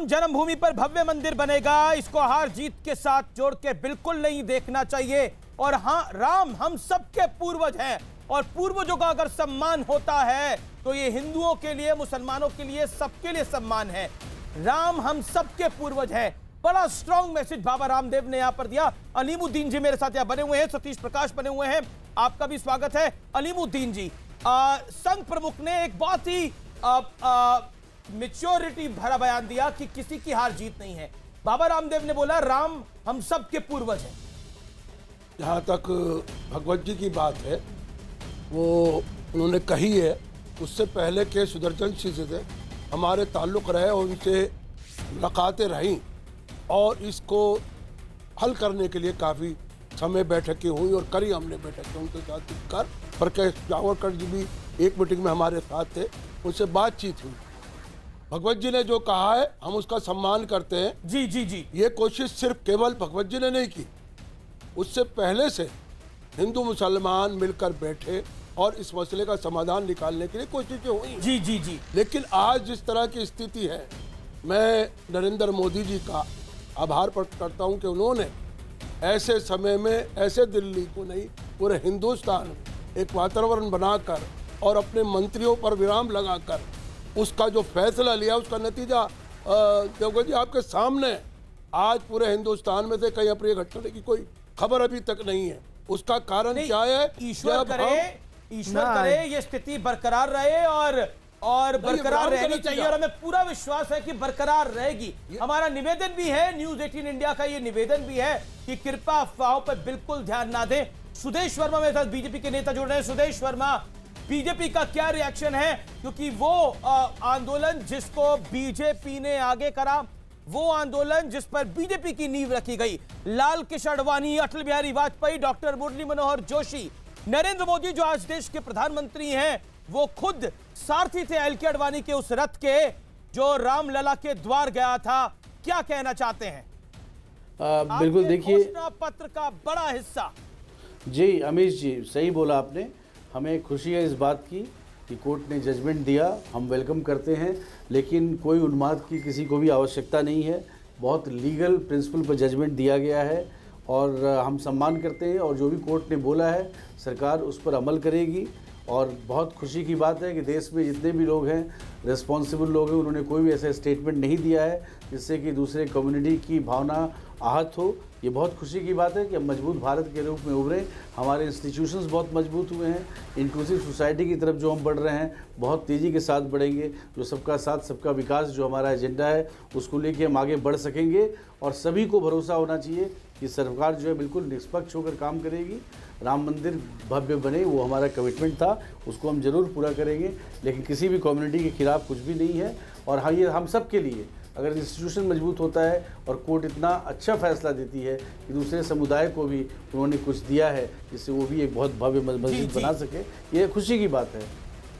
राम जन्मभूमि पर भव्य मंदिर बनेगा, इसको हार जीत के साथ जोड़ के बिल्कुल नहीं देखना चाहिए। और हाँ, राम हम सबके पूर्वज हैं और पूर्वजों का अगर सम्मान होता है तो ये हिंदुओं के लिए, मुसलमानों के लिए, सबके लिए सम्मान है। राम हम सबके पूर्वज हैं। बड़ा स्ट्रॉन्ग मैसेज बाबा रामदेव ने यहां पर दिया। अलीमुद्दीन जी मेरे साथ यहां बने हुए हैं, सतीश प्रकाश बने हुए हैं, आपका भी स्वागत है। अलीमुद्दीन जी, संघ प्रमुख ने एक बहुत ही मैच्योरिटी भरा बयान दिया कि किसी की हार जीत नहीं है। बाबा रामदेव ने बोला राम हम सबके पूर्वज हैं। जहाँ तक भगवत जी की बात है वो उन्होंने कही है, उससे पहले के सुदर्शन सिंह से हमारे ताल्लुक़ रहे और उनसे मुलाकातें रहीं और इसको हल करने के लिए काफ़ी समय बैठकें हुई और करी हमने बैठकें उनके साथ कर। प्रकाश जावड़ेकर जी भी एक मीटिंग में हमारे साथ थे, उनसे बातचीत हुई। भगवत जी ने जो कहा है हम उसका सम्मान करते हैं। जी जी जी, ये कोशिश सिर्फ केवल भगवत जी ने नहीं की, उससे पहले से हिंदू मुसलमान मिलकर बैठे और इस मसले का समाधान निकालने के लिए कोशिशें हुई। जी जी जी, लेकिन आज जिस तरह की स्थिति है, मैं नरेंद्र मोदी जी का आभार प्रकट करता हूं कि उन्होंने ऐसे समय में, ऐसे दिल्ली को नहीं पूरे हिंदुस्तान में एक वातावरण बनाकर और अपने मंत्रियों पर विराम लगाकर उसका जो फैसला लिया, उसका नतीजा देवगन जी आपके सामने। आज पूरे हिंदुस्तान में से कहीं अप्रिय घटना की कोई खबर अभी तक नहीं है। उसका कारण क्या है? ईश्वर करे ये स्थिति बरकरार रहे और बरकरार रहनी चाहिए और हमें पूरा विश्वास है कि बरकरार रहेगी। हमारा निवेदन भी है, न्यूज 18 इंडिया का ये निवेदन भी है कि कृपा अफवाहों पर बिल्कुल ध्यान ना दें। सुदेश वर्मा मेरे साथ बीजेपी के नेता जुड़ रहे हैं। सुदेश वर्मा, बीजेपी का क्या रिएक्शन है? क्योंकि वो आंदोलन जिसको बीजेपी ने आगे करा, वो आंदोलन जिस पर बीजेपी की नींव रखी गई, लाल कृष्ण आडवाणी, अटल बिहारी वाजपेयी, डॉक्टर मुरली मनोहर जोशी, नरेंद्र मोदी जो आज देश के प्रधानमंत्री हैं, वो खुद सारथी थे एल के आडवाणी के उस रथ के जो रामलला के द्वार गया था। क्या कहना चाहते हैं? बिल्कुल, देखिए घोषणा पत्र का बड़ा हिस्सा। जी अमीश जी, सही बोला आपने। हमें खुशी है इस बात की कि कोर्ट ने जजमेंट दिया, हम वेलकम करते हैं, लेकिन कोई उन्माद की किसी को भी आवश्यकता नहीं है। बहुत लीगल प्रिंसिपल पर जजमेंट दिया गया है और हम सम्मान करते हैं और जो भी कोर्ट ने बोला है सरकार उस पर अमल करेगी। और बहुत खुशी की बात है कि देश में जितने भी लोग हैं, रिस्पॉन्सिबल लोग हैं, उन्होंने कोई भी ऐसा स्टेटमेंट नहीं दिया है जिससे कि दूसरे कम्युनिटी की भावना आहत हो। ये बहुत खुशी की बात है कि हम मजबूत भारत के रूप में उभरे। हमारे इंस्टीट्यूशंस बहुत मजबूत हुए हैं। इंक्लूसिव सोसाइटी की तरफ जो हम बढ़ रहे हैं बहुत तेज़ी के साथ बढ़ेंगे। जो सबका साथ सबका विकास जो हमारा एजेंडा है उसको लेके हम आगे बढ़ सकेंगे और सभी को भरोसा होना चाहिए कि सरकार जो है बिल्कुल निष्पक्ष होकर काम करेगी। राम मंदिर भव्य बने, वो हमारा कमिटमेंट था, उसको हम ज़रूर पूरा करेंगे। लेकिन किसी भी कम्युनिटी के खिलाफ कुछ भी नहीं है। और हाँ, ये हम सब के लिए, अगर इंस्टीट्यूशन मजबूत होता है और कोर्ट इतना अच्छा फैसला देती है कि दूसरे समुदाय को भी उन्होंने कुछ दिया है जिससे वो भी एक बहुत भव्य मस्जिद बना सके, ये खुशी की बात है।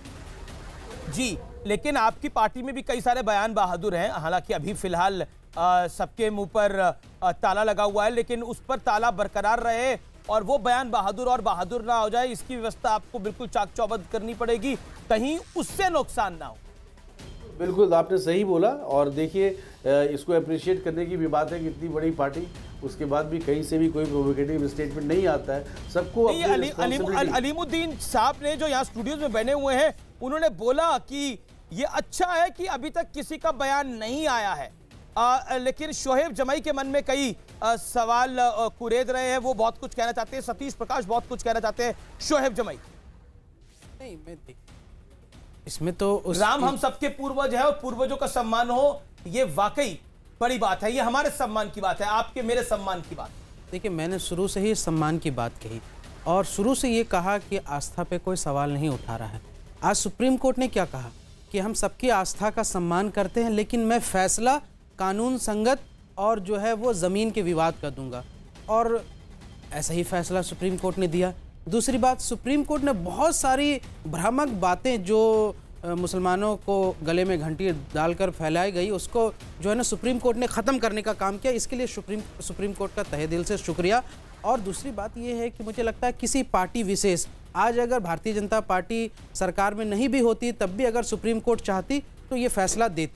जी, लेकिन आपकी पार्टी में भी कई सारे बयान बहादुर हैं। हालांकि अभी फिलहाल सबके मुंह पर ताला लगा हुआ है, लेकिन उस पर ताला बरकरार रहे और वो बयान बहादुर ना हो जाए, इसकी व्यवस्था आपको बिल्कुल चाक चौबंद करनी पड़ेगी, कहीं उससे नुकसान ना हो। बिल्कुल, आपने सही बोला। और देखिए, इसको अप्रिशिएट करने की भी बात है कि इतनी बड़ी पार्टी, उसके बाद भी कहीं से भी कोई प्रोवोकेटिव स्टेटमेंट नहीं आता है। सबको अलीमुद्दीन साहब ने जो यहाँ स्टूडियोज में बने हुए हैं, उन्होंने बोला कि ये अच्छा है कि अभी तक किसी का बयान नहीं आया है, लेकिन शोहेब जमाई के मन में कई सवाल कुरेद रहे हैं, वो बहुत कुछ कहना चाहते हैं। सतीश प्रकाश बहुत कुछ कहना चाहते हैं। शोहेब जमाई, नहीं, मैं इसमें तो राम हम सबके पूर्वज है और पूर्वजों का सम्मान हो, ये वाकई बड़ी बात है। ये हमारे सम्मान की बात है, आपके मेरे सम्मान की बात। देखिए, मैंने शुरू से ही सम्मान की बात कही और शुरू से ये कहा कि आस्था पे कोई सवाल नहीं उठा रहा है। आज सुप्रीम कोर्ट ने क्या कहा कि हम सबकी आस्था का सम्मान करते हैं, लेकिन मैं फैसला कानून संगत और जो है वो ज़मीन के विवाद का दूंगा, और ऐसा ही फैसला सुप्रीम कोर्ट ने दिया। दूसरी बात, सुप्रीम कोर्ट ने बहुत सारी भ्रामक बातें जो मुसलमानों को गले में घंटी डालकर फैलाई गई, उसको जो है ना सुप्रीम कोर्ट ने ख़त्म करने का काम किया। इसके लिए सुप्रीम कोर्ट का तहे दिल से शुक्रिया। और दूसरी बात यह है कि मुझे लगता है किसी पार्टी विशेष, आज अगर भारतीय जनता पार्टी सरकार में नहीं भी होती तब भी अगर सुप्रीम कोर्ट चाहती तो ये फैसला देती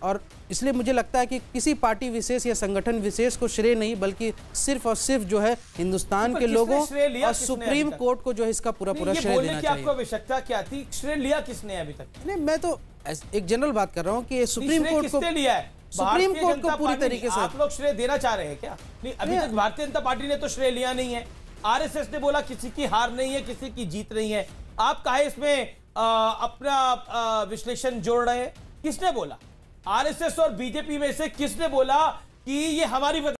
और इसलिए मुझे लगता है कि किसी पार्टी विशेष या संगठन विशेष को श्रेय नहीं, बल्कि सिर्फ और सिर्फ जो है हिंदुस्तान के लोगों और सुप्रीम कोर्ट को जो है इसका पूरा श्रेय देना चाहिए। आपको आवश्यकता क्या थी? श्रेय लिया किसने अभी तक? नहीं, मैं तो एक जनरल बात कर रहा हूँ कि सुप्रीम कोर्ट को लिया है, सुप्रीम कोर्ट को पूरी तरीके से। आप लोग श्रेय देना चाह रहे हैं क्या? नहीं, अभी तक भारतीय जनता पार्टी ने तो श्रेय लिया नहीं है। आरएसएस ने बोला किसी की हार नहीं है, किसी की जीत नहीं है। आप काहे इसमें अपना विश्लेषण जोड़ रहे हैं? किसने बोला? आरएसएस और बीजेपी में से किसने बोला कि ये हमारी